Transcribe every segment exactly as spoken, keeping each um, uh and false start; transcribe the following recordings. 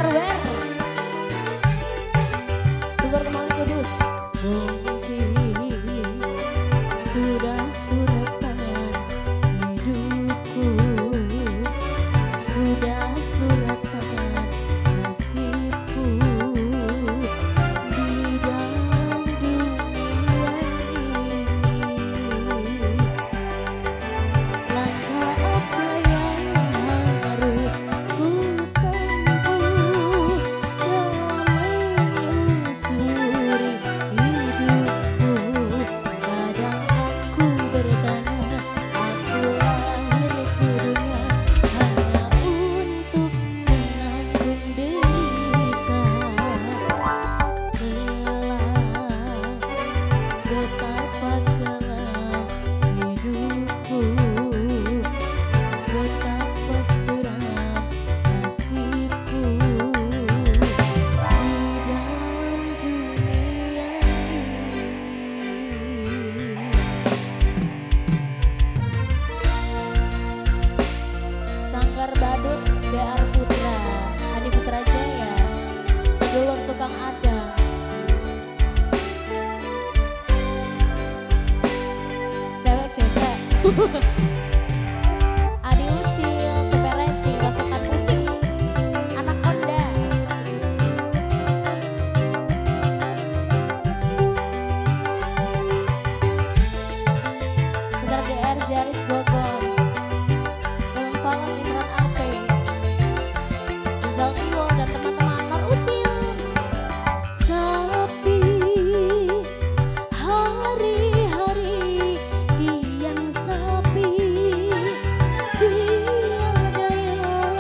wer. Syukur kembali kudus. Mungkin sudah suratan hidupku, sudah suratan nasibku di dalam dunia ini. Langkah apa yang harus ku tempuh dalam menyusuri hidupku? Kadang aku bertanya, aku lahir ke dunia hanya untuk menanggung derita. Kelak betapa kelam hidupku, betapa suram nasibku di dalam dunia ini. Sanggar Badut D R Putra, Adi Putra Jaya, sedulur tukang adang. Cewek gesek. Adi Ucil, Teperesi, pasukan musik, anak Honda. Putra D R Jaris Bogor, Belum Falas Imran Ape, Rizal Tiwo dan teman-teman Mar Ucil. Sepi hari-hari kian sepi, tiada yang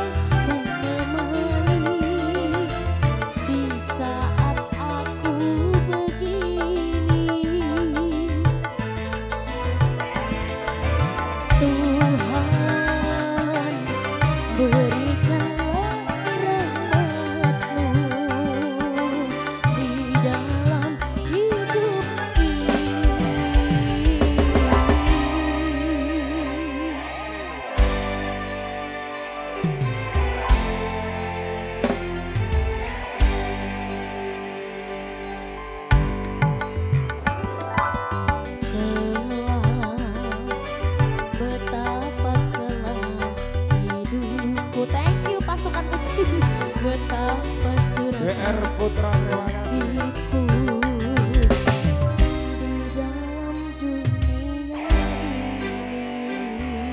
menemani di saat aku begini. Tuhan, berikanlah rahmat-Mu di dalam hidup ini. Kelak betapa kelam hidupku. Thank you pasukan musik. Betapa suram D R Putra, terima kasih. nasibku di dalam dunia ini.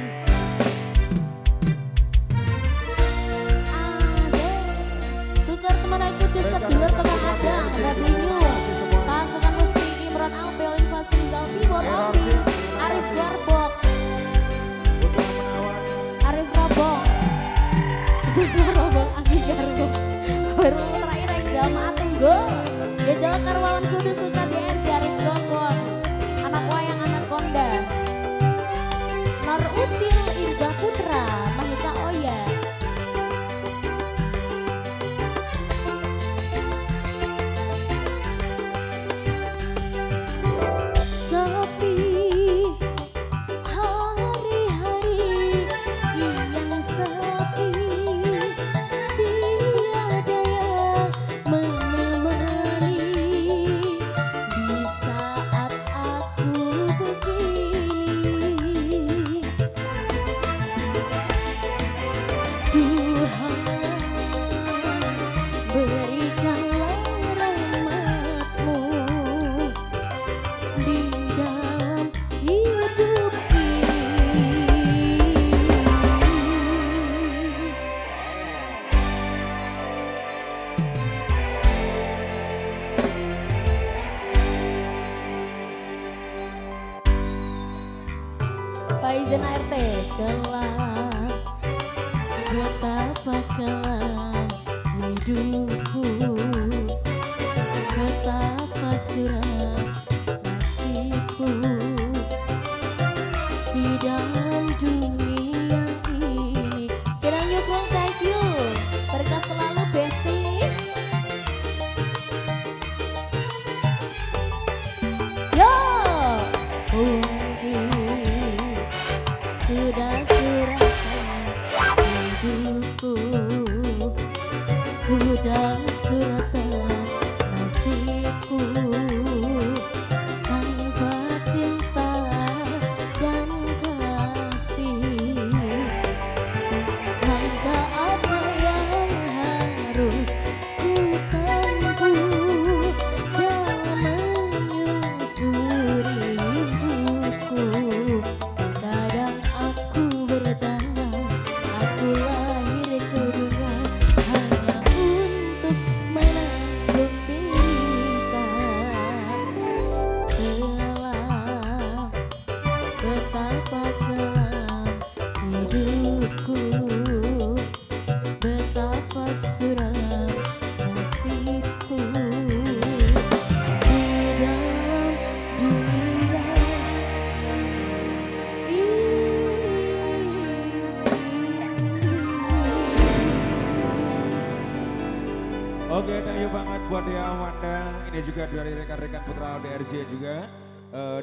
Asik. Sukar teman aku di sedulur tukang adang, Babli New, pasukan musik Imran Ape, Olimpas Rizal Tiwo, Opi, Arif Warbok, Putra Menawan, Arif Rabong, Jika Robong, Aki Garbo, baru terakhir yang jamaah tunggul, ya Jawa Karwawan Kudus, Putra D R Jaris Gonggong, anak wayang anak Konda, Mar Ucil, Irga Putra, Mahisa Oya. Sepi hari-hari kian sepi, tiada yang menemani di saat aku begini. Tuhan, berikanlah rahmat-Mu di dalam hidup ini. Pak Izen A R T, kelak betapa kelam hidupku, betapa suram nasibku di dalam dunia ini. Sedang nyukung, thank you. Berkah selalu Besti. Yo, mungkin sudah suratan hidupku, Oke, thank you banget buat Dea Amanda. Ini juga dari rekan-rekan Putra D R J juga. Eh,